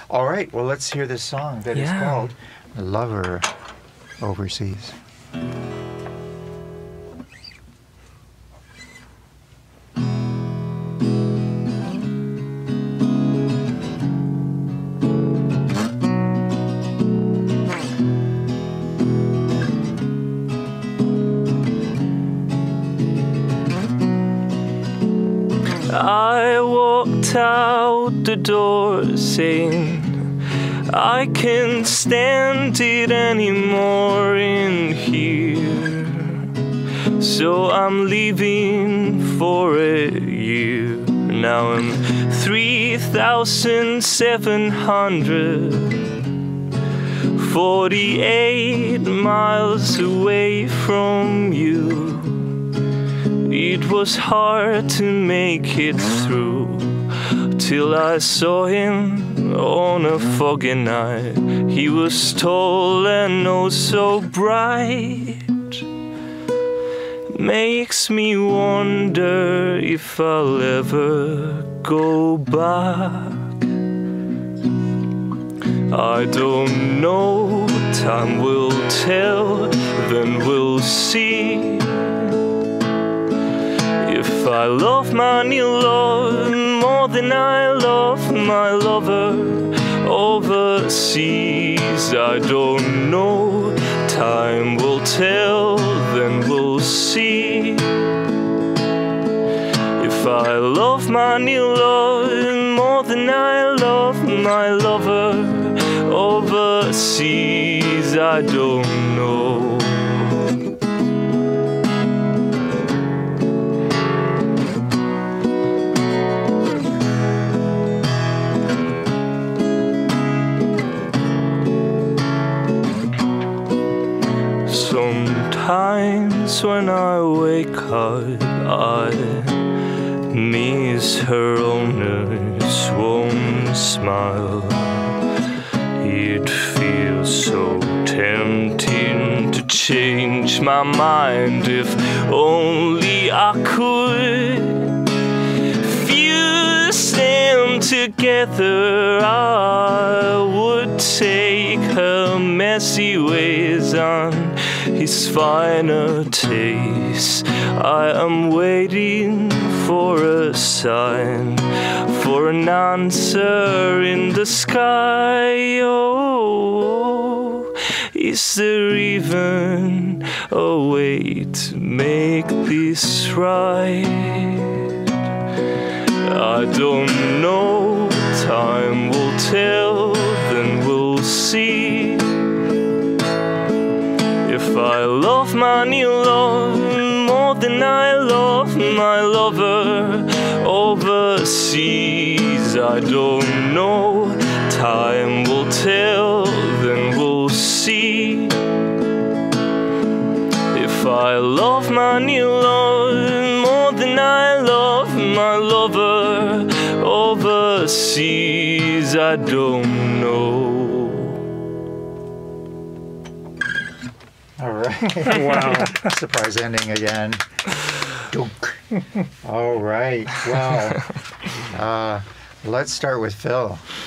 All right, well, let's hear this song that is called Lover Overseas. I walked out the door saying I can't stand it anymore in here, so I'm leaving for a year. Now I'm 3,748 miles away from you. It was hard to make it through till I saw him on a foggy night. He was tall and oh so bright. Makes me wonder if I'll ever go back. I don't know, time will tell, then we'll see. If I love my new love more than I love my lover overseas, I don't know, time will tell, then we'll see. If I love my new love more than I love my lover overseas, I don't know. Sometimes when I wake up, I miss her honest warm smile. It feels so tempting to change my mind. If only I could fuse them together, I would take her messy ways on his finer taste. I am waiting for a sign, for an answer in the sky. Oh, is there even a way to make this right? I don't know, time will tell, then we'll see. If I love my new love more than I love my lover overseas, I don't know, time will tell, then we'll see. If I love my new love more than I love my lover overseas, I don't know. All right. Wow. Surprise ending again. Dunk. All right. Well, let's start with Phil.